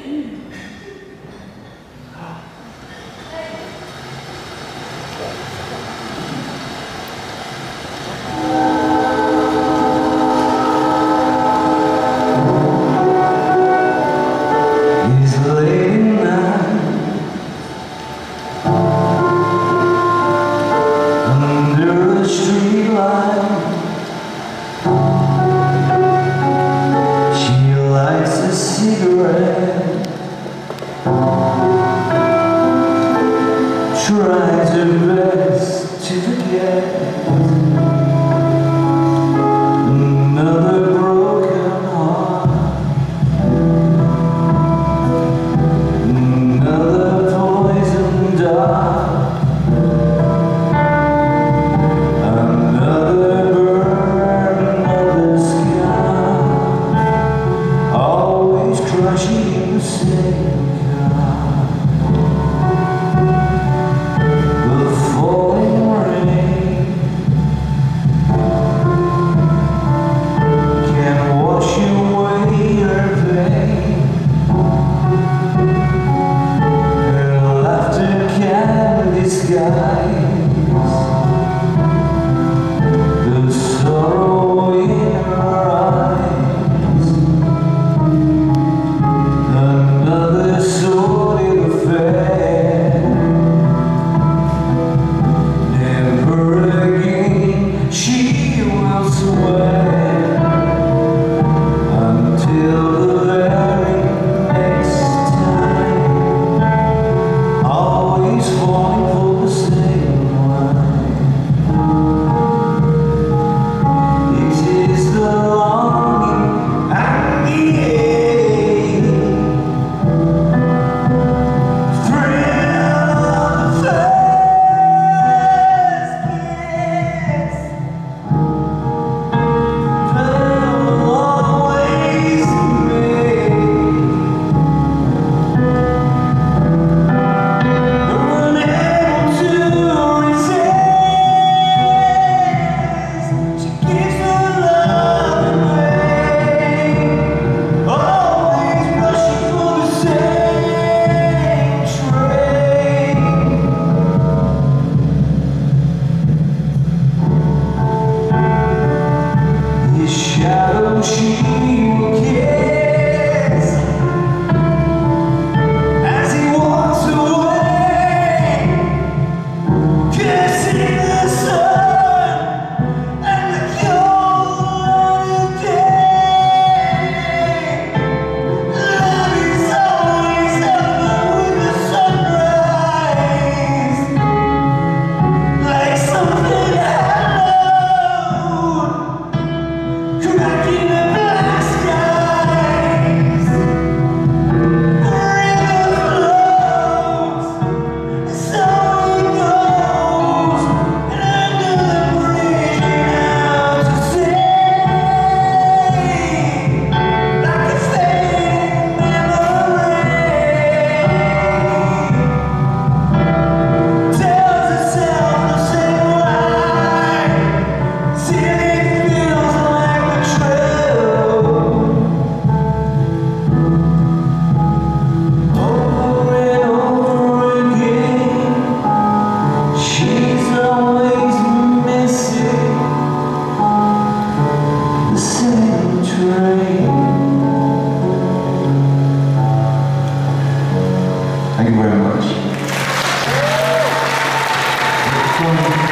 Tries her best to forget another broken heart, another poisoned dart, another burn, another scar, always crushing in the same car. The sorrow in her eyes, another sordid affair. Never again she will swear, until the very next time, always falling for the same. Shadow she will kiss as he walks away, kissing the sun and the cold of day. Love is always up with the sunrise, like something hallowed, cracking the black skies. The river flows, and so it goes, and under the bridge out to sea, like a fading memory, tells itself the same lie, till it feels like betrayal. Over and over again, she's always missing the same train. Thank you very much.